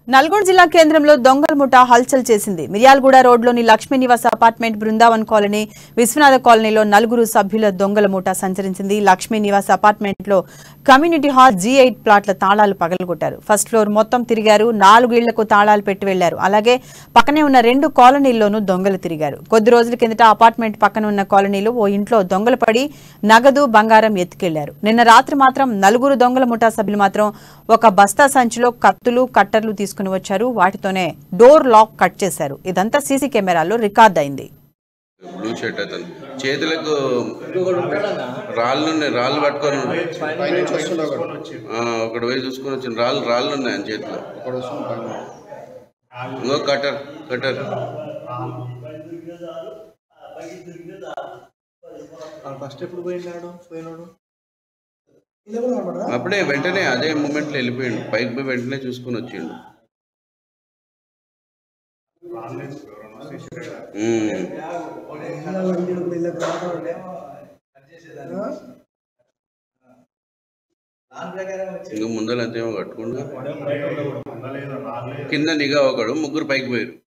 నల్గొండ జిల్లా కేంద్రంలో దొంగల ముఠా హల్చల్ చేసింది. మిర్యాలగూడ రోడ్లోని లక్ష్మీ నివాస్ అపార్ట్మెంట్, బృందావన్ కాలనీ, విశ్వనాథ కాలనీలో నలుగురు సభ్యుల దొంగల ముఠా సంచరించింది. లక్ష్మీ నివాస్ అపార్ట్మెంట్లో కమ్యూనిటీ హాల్ G8 ప్లాట్ల తాళాలు పగలగొట్టారు. ఫస్ట్ ఫ్లోర్ మొత్తం తిరిగారు. 4 ఇళ్లకు తాళాలు పెట్టి వెళ్లారు. అలాగే పక్కనే ఉన్న 2 కాలనీల్లోనూ దొంగలు తిరిగారు. కొద్ది రోజుల కిందట అపార్ట్మెంట్ పక్కన ఉన్న కాలనీలో ఓ ఇంట్లో దొంగలు పడి నగదు, బంగారం ఎత్తుకెళ్లారు. నిన్న రాత్రి మాత్రం నలుగురు దొంగల ముఠా సభ్యులు మాత్రం ఒక బస్తా సంచిలో కత్తులు, కట్టర్లు తీసుకుని వచ్చారు. వాటితోనే డోర్ లాక్ కట్ చేశారు. ఇదంతా సీసీ కెమెరాల్లో రికార్డ్ అయింది. బ్లూ షర్ట్ అతను చేతులకు రాళ్ళు పట్టుకొని ఒకటి పోయి చూసుకొని వచ్చిన రాళ్ళు ఉన్నాయి అని చేతిలో. ఇంకో కటర్ ఫస్ట్ ఎప్పుడు పోయినాడు అప్పుడే వెంటనే అదే మూమెంట్లో వెళ్ళిపోయిండు. పైకి పోయి వెంటనే చూసుకొని వచ్చిండు. ఇంకా ముందర అంతేమో కట్టుకుంటూ కింద నిఘా ఒకడు, ముగ్గురు పైకి పోయారు.